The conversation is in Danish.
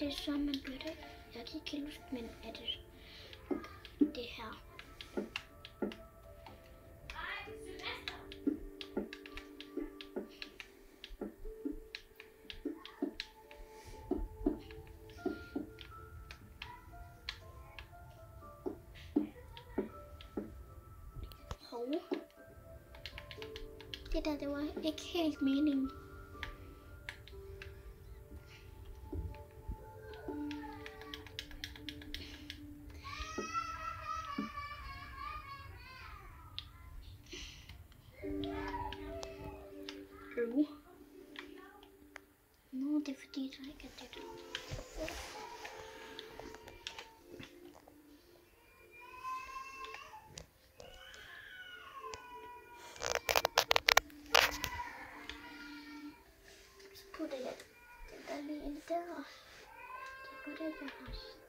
det så, man gør det? Jeg kan ikke huske, men er det her? Det var ikke helt meningen. Nå, det er fordi, der ikke er det der. Så putter jeg den der lige ind der. Det går det der også.